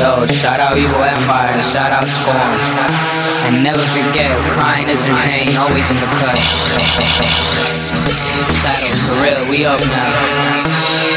Yo, shout out Evil Empire, shout out Skorm. And never forget, crying isn't pain, always in the cut. Battle, for real, we up now.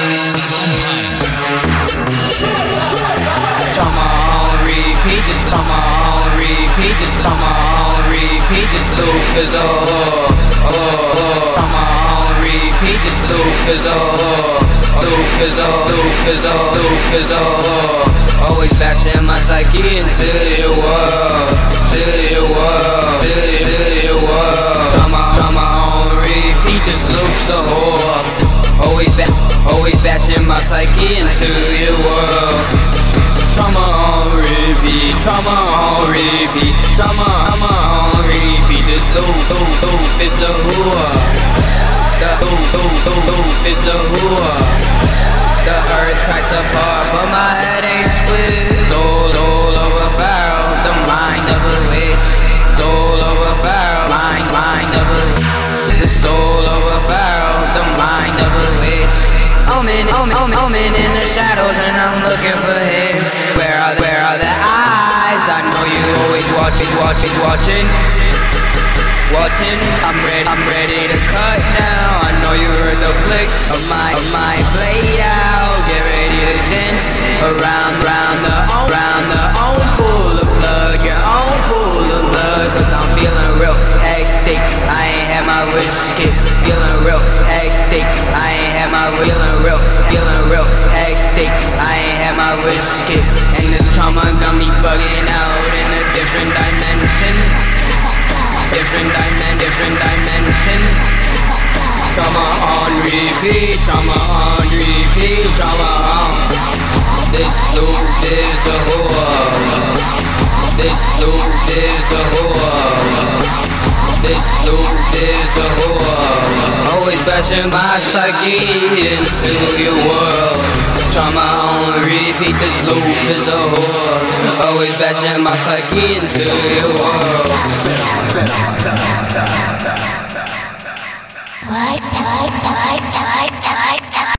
Trauma on repeat, this trauma on repeat, this trauma on repeat, this loop is trauma on repeat, this loop is loop is always bashing my psyche into your world, till your world, till your world. Trauma on repeat, this loop's a whore. Always bashing my psyche into your world. Trauma on repeat, trauma on repeat, trauma on repeat. This loop is a whore. The loop is a whore. The earth cracks apart, but my head ain't split. Soul over Pharaoh, the mind of a witch. Soul over Pharaoh, mind of a witch. The soul over Pharaoh, the mind of a witch. I'm in the shadows and I'm looking for hits. Where are the eyes? I know you always watching. I'm ready to cut now. I know you heard the flick of my blade out. Get ready to dance around the own pool of blood, your own pool of blood. Cause I'm feeling real hectic. I ain't had my Whxre. Feeling real hectic. I ain't had my feeling real hectic. I ain't had my Whxre. And this trauma got me bugging out in a different dimension. Different dimension. Trauma on repeat, trauma on repeat, trauma on. This loop is a whore. This loop is a whore. This loop is a whore. Always bashing my psyche into your world. Trauma on repeat, this loop is a whore. Always bashing my psyche into your world. Stop.